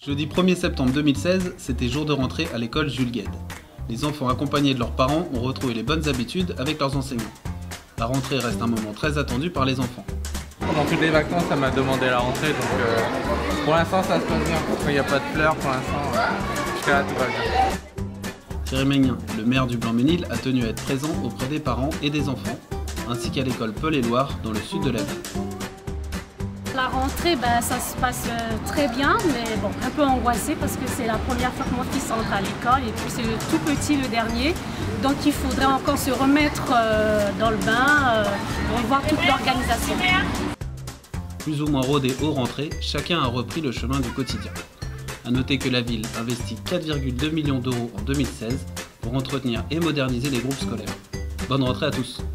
Jeudi 1er septembre 2016, c'était jour de rentrée à l'école Jules Guesde. Les enfants accompagnés de leurs parents ont retrouvé les bonnes habitudes avec leurs enseignants. La rentrée reste un moment très attendu par les enfants. Pendant toutes les vacances, ça m'a demandé la rentrée, donc pour l'instant ça se passe bien. Il n'y a pas de pleurs pour l'instant, jusqu'à là tout va bien. Thierry Megnin, le maire du Blanc-Ménil, a tenu à être présent auprès des parents et des enfants, ainsi qu'à l'école Paul-et-Loire dans le sud de la ville. La rentrée, ça se passe très bien, mais bon, un peu angoissée parce que c'est la première fois que mon fils entre à l'école et puis c'est le tout petit, le dernier. Donc il faudrait encore se remettre dans le bain, revoir toute l'organisation. Plus ou moins rodé aux rentrées, chacun a repris le chemin du quotidien. A noter que la ville investit 4,2 millions d'euros en 2016 pour entretenir et moderniser les groupes scolaires. Bonne rentrée à tous!